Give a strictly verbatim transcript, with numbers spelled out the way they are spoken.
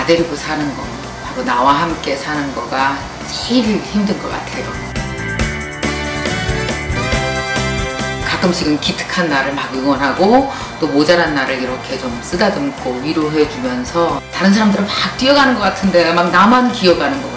나 데리고 사는 거, 바로 나와 함께 사는 거가 제일 힘든 것 같아요. 가끔씩은 기특한 나를 막 응원하고 또 모자란 나를 이렇게 좀 쓰다듬고 위로해주면서 다른 사람들은 막 뛰어가는 것 같은데 막 나만 기어가는 것